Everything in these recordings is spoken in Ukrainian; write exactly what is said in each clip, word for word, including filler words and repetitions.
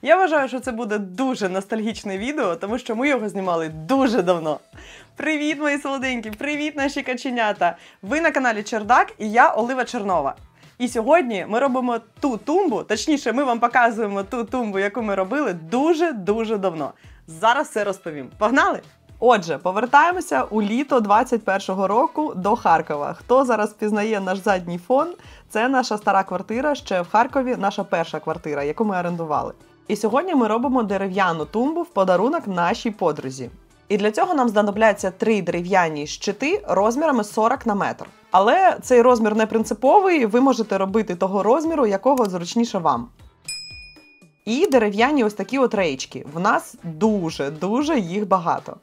Я вважаю, що це буде дуже ностальгічне відео, тому що ми його знімали дуже давно. Привіт, мої солоденькі! Привіт, наші каченята! Ви на каналі Чердак і я Олива Чернова. І сьогодні ми робимо ту тумбу, точніше, ми вам показуємо ту тумбу, яку ми робили дуже-дуже давно. Зараз все розповім. Погнали? Отже, повертаємося у літо двадцять першого року до Харкова. Хто зараз впізнає наш задній фон, це наша стара квартира, ще в Харкові наша перша квартира, яку ми орендували. І сьогодні ми робимо дерев'яну тумбу в подарунок нашій подрузі. І для цього нам знадобляться три дерев'яні щити розмірами сорок на метр. Але цей розмір не принциповий, ви можете робити того розміру, якого зручніше вам. І дерев'яні ось такі от реєчки. В нас дуже-дуже їх багато.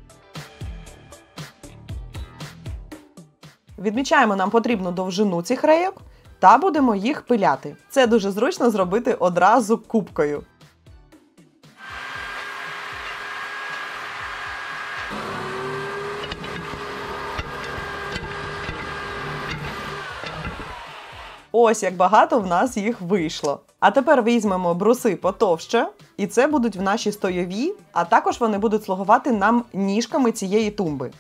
Відмічаємо нам потрібну довжину цих рейок та будемо їх пиляти. Це дуже зручно зробити одразу кубкою. Ось як багато в нас їх вийшло. А тепер візьмемо бруси потовще, і це будуть в наші стойові, а також вони будуть слугувати нам ніжками цієї тумби.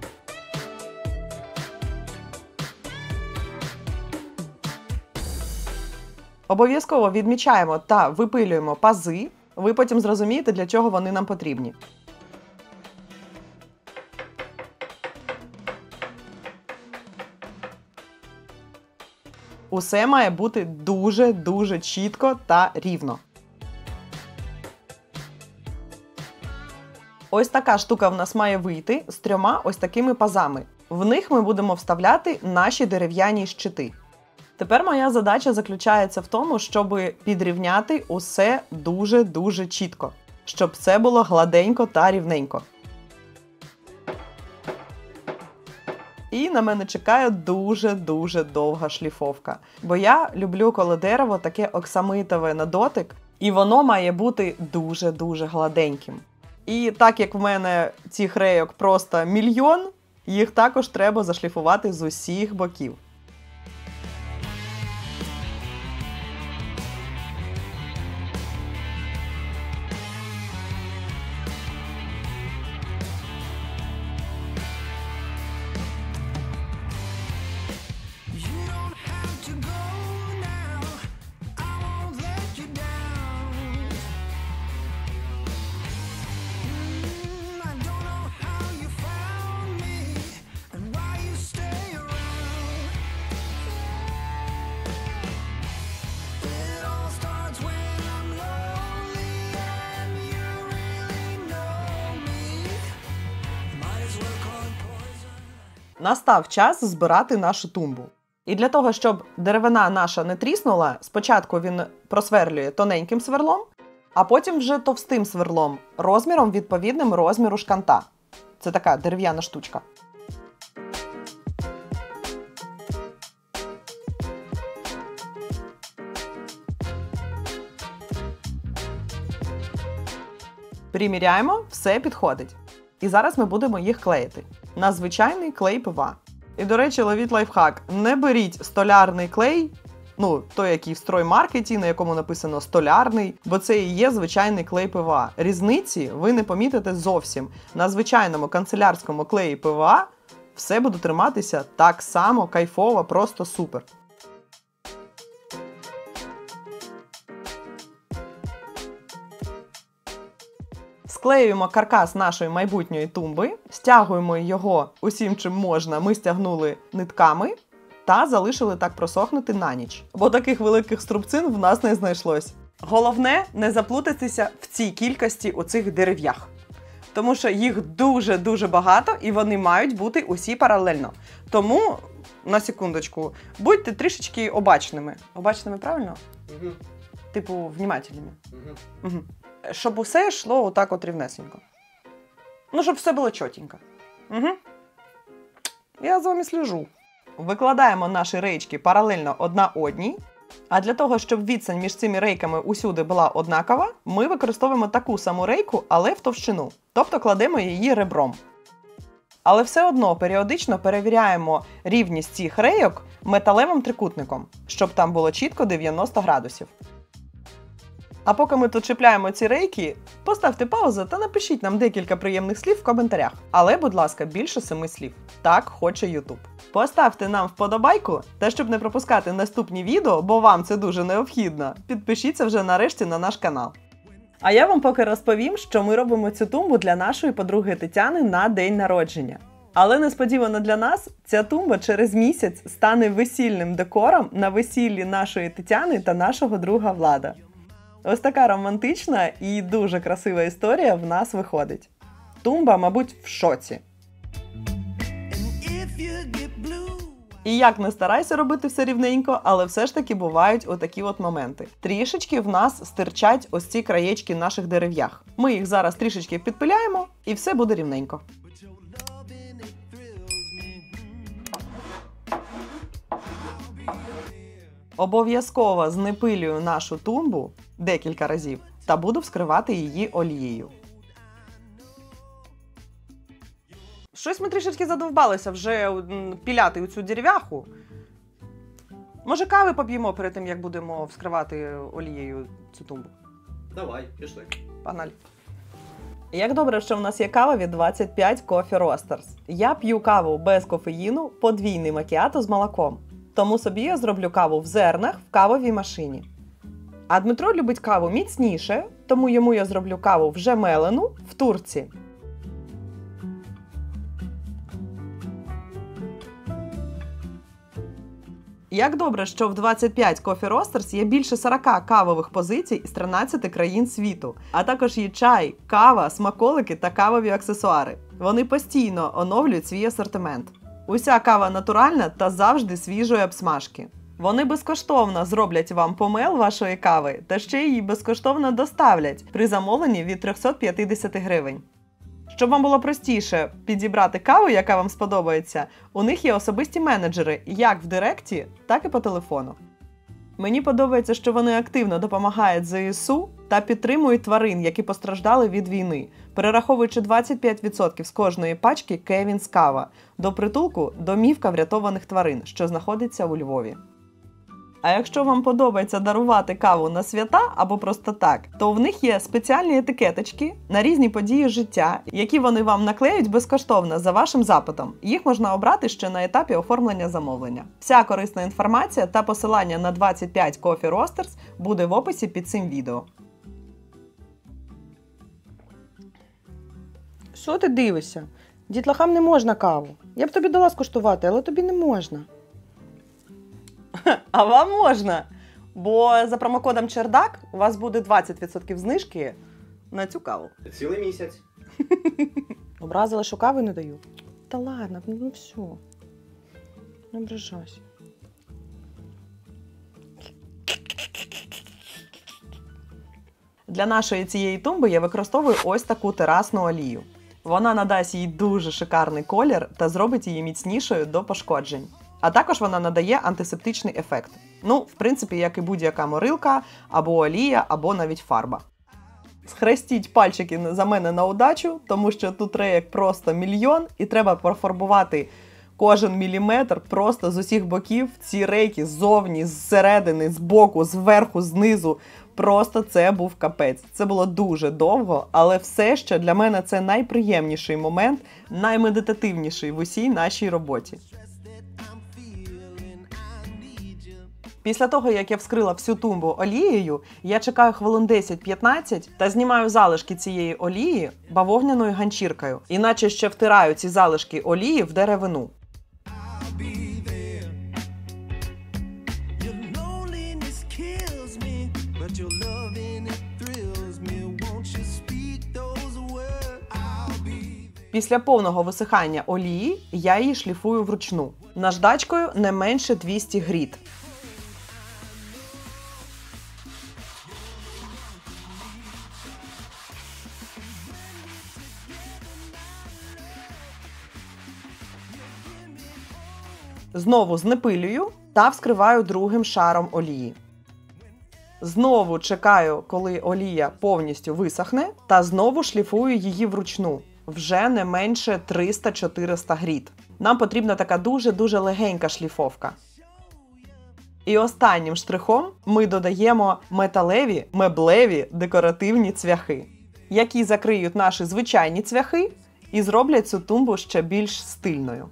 Обов'язково відмічаємо та випилюємо пази, ви потім зрозумієте, для чого вони нам потрібні. Усе має бути дуже-дуже чітко та рівно. Ось така штука в нас має вийти з трьома ось такими пазами. В них ми будемо вставляти наші дерев'яні щити. Тепер моя задача заключається в тому, щоб підрівняти усе дуже-дуже чітко. Щоб все було гладенько та рівненько. І на мене чекає дуже-дуже довга шліфовка. Бо я люблю, коли дерево таке оксамитове на дотик, і воно має бути дуже-дуже гладеньким. І так як в мене цих рейок просто мільйон, їх також треба зашліфувати з усіх боків. Настав час збирати нашу тумбу. І для того, щоб деревина наша не тріснула, спочатку він просверлює тоненьким сверлом, а потім вже товстим сверлом, розміром відповідним розміру шканта. Це така дерев'яна штучка. Приміряємо, все підходить. І зараз ми будемо їх клеїти на звичайний клей ПВА. І, до речі, ловіть лайфхак. Не беріть столярний клей, ну, той, який в строймаркеті, на якому написано столярний, бо це і є звичайний клей ПВА. Різниці ви не помітите зовсім. На звичайному канцелярському клеї ПВА все буде триматися так само, кайфово, просто супер. Склеюємо каркас нашої майбутньої тумби, стягуємо його усім, чим можна, ми стягнули нитками та залишили так просохнути на ніч. Бо таких великих струбцин в нас не знайшлось. Головне не заплутатися в цій кількості оцих дерев'ях. Тому що їх дуже-дуже багато і вони мають бути усі паралельно. Тому, на секундочку, будьте трішечки обачними. Обачними, правильно? Угу. Типу, внімательними. Угу. Угу. Щоб усе йшло отак от рівнесенько. Ну, щоб все було чотенько. Угу. Я за вами слежу. Викладаємо наші рейчки паралельно одна одній. А для того, щоб відстань між цими рейками усюди була однакова, ми використовуємо таку саму рейку, але в товщину. Тобто кладемо її ребром. Але все одно періодично перевіряємо рівність цих рейок металевим трикутником, щоб там було чітко дев'яносто градусів. А поки ми тут чіпляємо ці рейки, поставте паузу та напишіть нам декілька приємних слів в коментарях. Але, будь ласка, більше семи слів. Так хоче YouTube. Поставте нам вподобайку, та щоб не пропускати наступні відео, бо вам це дуже необхідно, підпишіться вже нарешті на наш канал. А я вам поки розповім, що ми робимо цю тумбу для нашої подруги Тетяни на день народження. Але несподівано для нас, ця тумба через місяць стане весільним декором на весіллі нашої Тетяни та нашого друга Влада. Ось така романтична і дуже красива історія в нас виходить. Тумба, мабуть, в шоці. І як не старайся робити все рівненько, але все ж таки бувають отакі от моменти. Трішечки в нас стирчать ось ці краєчки наших дерев'ях. Ми їх зараз трішечки підпиляємо і все буде рівненько. Обов'язково знепилюю нашу тумбу декілька разів та буду вскривати її олією. Щось ми трішечки задовбалися вже піляти у цю дерев'яху. Може, кави поп'ємо перед тим, як будемо вскривати олією цю тумбу? Давай, пішли. Погнали. Як добре, що в нас є кава від двадцять п'ять Coffee Roasters. Я п'ю каву без кофеїну, подвійний макіато з молоком. Тому собі я зроблю каву в зернах в кавовій машині. А Дмитро любить каву міцніше, тому йому я зроблю каву вже мелену в турці. Як добре, що в двадцять п'ять Coffee Roasters є більше сорока кавових позицій з тринадцяти країн світу. А також є чай, кава, смаколики та кавові аксесуари. Вони постійно оновлюють свій асортимент. Уся кава натуральна та завжди свіжої обсмажки. Вони безкоштовно зроблять вам помел вашої кави та ще її безкоштовно доставлять при замовленні від триста п'ятдесят гривень. Щоб вам було простіше підібрати каву, яка вам сподобається, у них є особисті менеджери як в директі, так і по телефону. Мені подобається, що вони активно допомагають зе ес у та підтримують тварин, які постраждали від війни, перераховуючи двадцять п'ять відсотків з кожної пачки Кевінс Кава до притулку «Домівка врятованих тварин», що знаходиться у Львові. А якщо вам подобається дарувати каву на свята або просто так, то в них є спеціальні етикеточки на різні події життя, які вони вам наклеють безкоштовно за вашим запитом. Їх можна обрати ще на етапі оформлення замовлення. Вся корисна інформація та посилання на двадцять п'ять Coffee Roasters буде в описі під цим відео. Що ти дивишся? Дітлахам не можна каву. Я б тобі дала скуштувати, але тобі не можна. А вам можна, бо за промокодом Чердак у вас буде двадцять відсотків знижки на цю каву. Цілий місяць. Образила, що кави не даю? Та ладно, ну все. Не ображайся. Для нашої цієї тумби я використовую ось таку терасну олію. Вона надасть їй дуже шикарний колір та зробить її міцнішою до пошкоджень. А також вона надає антисептичний ефект. Ну, в принципі, як і будь-яка морилка, або олія, або навіть фарба. Схрестіть пальчики за мене на удачу, тому що тут реєк просто мільйон, і треба профарбувати кожен міліметр просто з усіх боків. Ці рейки ззовні, зсередини, збоку, зверху, знизу. Просто це був капець. Це було дуже довго, але все ще для мене це найприємніший момент, наймедитативніший в усій нашій роботі. Після того, як я вскрила всю тумбу олією, я чекаю хвилин десять-п'ятнадцять та знімаю залишки цієї олії бавовняною ганчіркою, іначе ще втираю ці залишки олії в деревину. Після повного висихання олії я її шліфую вручну. Наждачкою не менше двісті гріт. Знову знепилюю та вскриваю другим шаром олії. Знову чекаю, коли олія повністю висохне, та знову шліфую її вручну. Вже не менше триста-чотириста гріт. Нам потрібна така дуже-дуже легенька шліфовка. І останнім штрихом ми додаємо металеві, меблеві декоративні цвяхи, які закриють наші звичайні цвяхи і зроблять цю тумбу ще більш стильною.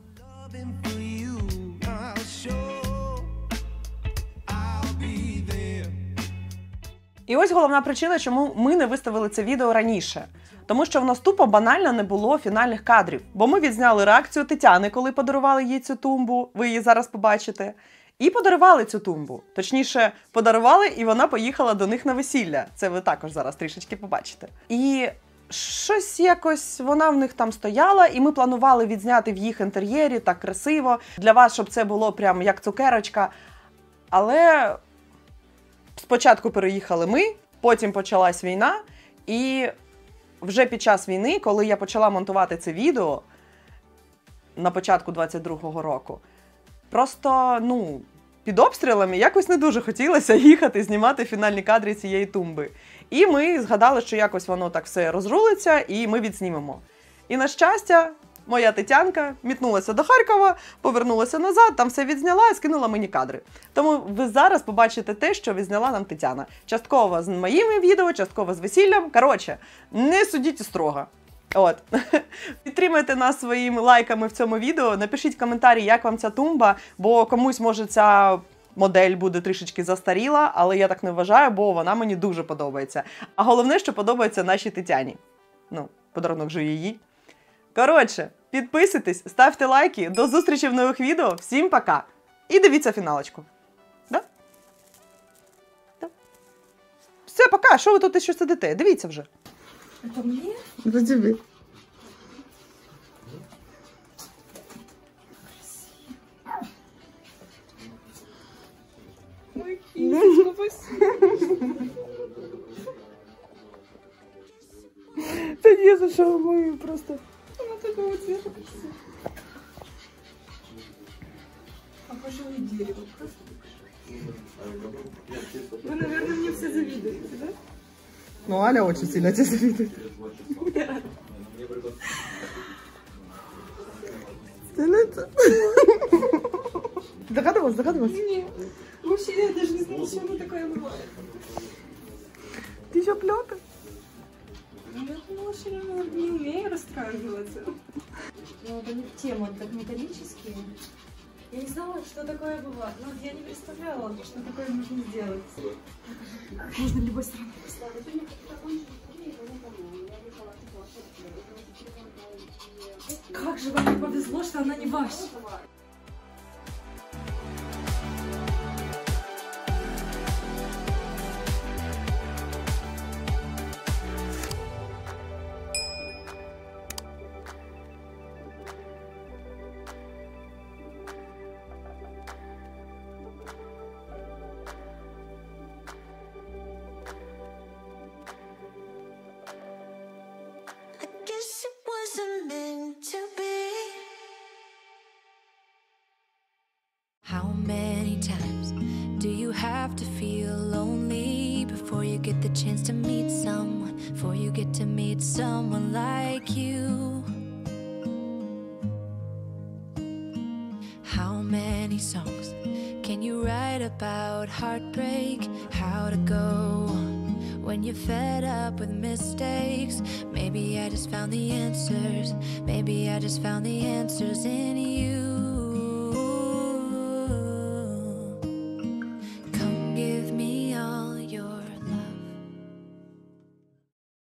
І ось головна причина, чому ми не виставили це відео раніше. Тому що в нас тупо банально не було фінальних кадрів. Бо ми відзняли реакцію Тетяни, коли подарували їй цю тумбу, ви її зараз побачите. І подарували цю тумбу. Точніше, подарували, і вона поїхала до них на весілля. Це ви також зараз трішечки побачите. І щось якось вона в них там стояла, і ми планували відзняти в їх інтер'єрі так красиво. Для вас, щоб це було прям як цукерочка. Але спочатку переїхали ми, потім почалась війна, і вже під час війни, коли я почала монтувати це відео на початку двадцять другого року, просто, ну, під обстрілами якось не дуже хотілося їхати знімати фінальні кадри цієї тумби. І ми згадали, що якось воно так все розрулиться, і ми відзнімемо. І, на щастя, моя Тетянка мітнулася до Харкова, повернулася назад, там все відзняла і скинула мені кадри. Тому ви зараз побачите те, що відзняла нам Тетяна. Частково з моїми відео, частково з весіллям. Коротше, не судіть строго. От. Підтримайте нас своїми лайками в цьому відео, напишіть коментарі, як вам ця тумба, бо комусь, може, ця модель буде трішечки застаріла, але я так не вважаю, бо вона мені дуже подобається. А головне, що подобається нашій Тетяні. Ну, подарунок же її. Коротше, підписуйтесь, ставте лайки, до зустрічі в нових відео, всім пока! І дивіться фіналочку. Да? Да. Все, пока, що ви тут ще сидите? Дивіться вже. Это мне? За тебе. Ой, кисочка, спасибо. Та ні, за що ми просто... Она такого цвета красивая. Похоже на дерево. Вы, наверное, мне все завидуете, да? Ну, Аля очень сильно тебе завидует. Ты не это. Догадывалась, догадывалась? Нет. Вообще, я даже не знала, что оно такое бывает. Ты еще плёта? Ну, я думала, что я не умею расстраиваться. Ну, это не в тему, это так металлические. Я не знала, что такое бывает. Ну, я не представляла, что такое можно сделать. Можно любой стороны. Как же вам не повезло, что она не ваша? How many times do you have to feel lonely before you get the chance to meet someone, before you get to meet someone like you? How many songs can you write about heartbreak, how to go when you're fed up with mistakes? Maybe I just found the answers, maybe I just found the answers in you.